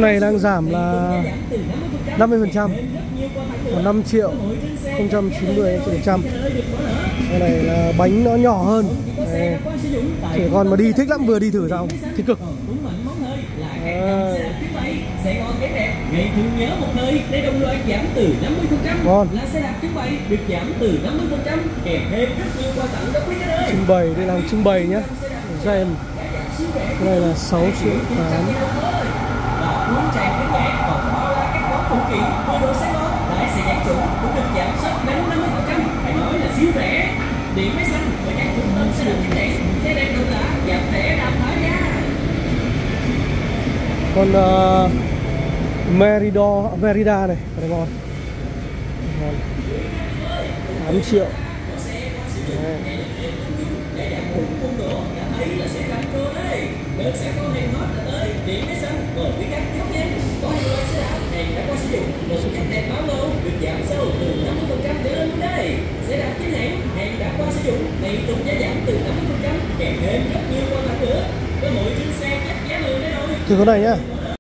Này đang giảm là 50%, còn 5.090.000. Cái này là bánh nó nhỏ hơn. Đây. Trẻ con mà đi thích lắm, vừa đi thử xong thích cực. Sài Gòn cái đẹp, ngày thường nhớ một thời, đây đồng loạt giảm từ 50%. Ngon. Là xe đạp trưng bày được giảm từ 50%, kèm thêm rất nhiều quà tặng đó quý khách ơi. Trưng bày, đây là trưng bày nhá. Xem. Cái này là 6.8 triệu. Cuốn tràn đến nhạc, còn bao la các món phụ kiện, mua đồ xe ngon, lại xe giá chủ cũng được giảm shop đến 50%, phải nói là siêu rẻ. Điện máy xanh và các trung tâm xe đạp chính hãng, xe đẹp độc lạ, giảm rẻ đạp phá nha. Còn Merida này, cái này ngon. 8 triệu. Đấy. Đợt sẽ có hàng hot là tới điện máy xanh rồi quý khách chốt nhanh, có nhiều loại xe đạp hàng đã qua sử dụng được khách đẹp báo lô được giảm sâu từ 50% trở lên luôn đây. Xe đạp chính hãng hàng đã qua sử dụng này tục giá giảm từ 50%, kèm thêm rất nhiều quà tặng nữa, cơ hội trên xe chắc giá 10 đấy rồi. Thử con này nhá.